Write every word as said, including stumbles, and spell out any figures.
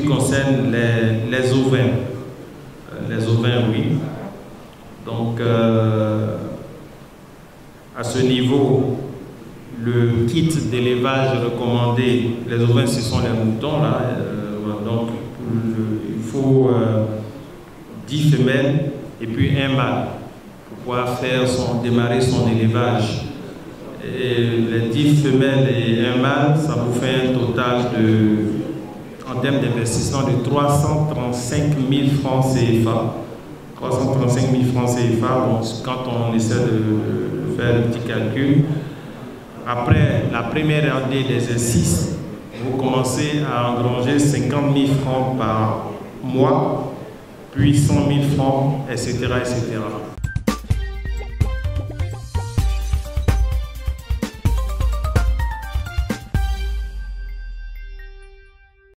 qui concerne les, les ovins, les ovins, oui. Donc, euh, à ce niveau, le kit d'élevage recommandé, les ovins, ce sont les moutons, là. Euh, donc, le, il faut euh, dix femelles et puis un mâle pour pouvoir faire son, démarrer son élevage. Et les dix femelles et un mâle, ça vous fait un total de, en termes d'investissement, de trois cent trente-cinq mille francs C F A. trois cent trente-cinq mille francs C F A, bon, quand on essaie de faire le petit calcul. Après la première année d'exercice, vous commencez à engranger cinquante mille francs par mois, puis cent mille francs, et cetera, et cetera.